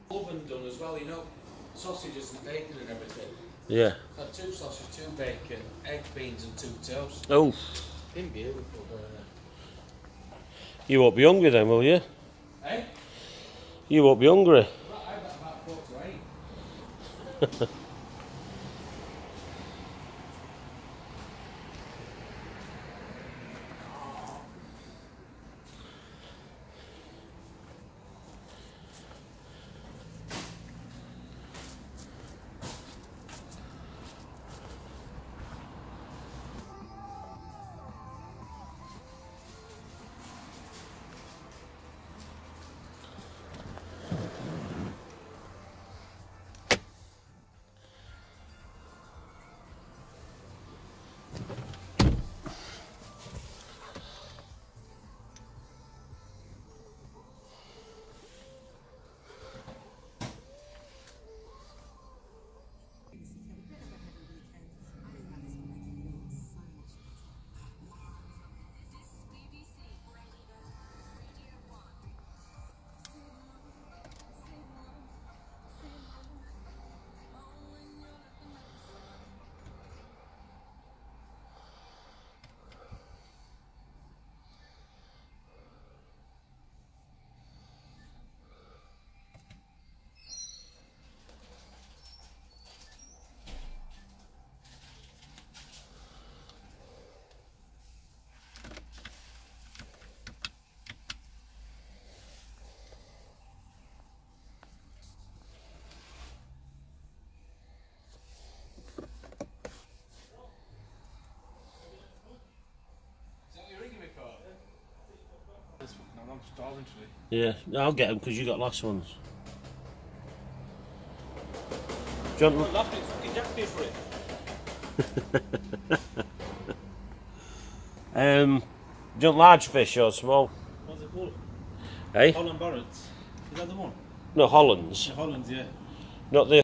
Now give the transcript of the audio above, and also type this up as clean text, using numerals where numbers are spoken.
Oven done as well, you know, sausages and bacon and everything. Yeah. Had 2 sausages, 2 bacon, egg, beans and 2 toast. Oh. Been beautiful. You won't be hungry then, will you? Eh? You won't be hungry. I've got about 4 to 8. I'm starving today. Yeah, I'll get them because you got last ones. Do you want... for it. do you want large fish or small? What's it called? Eh? Holland Barretts. Is that the one? No, Hollands. The Hollands, yeah. Not the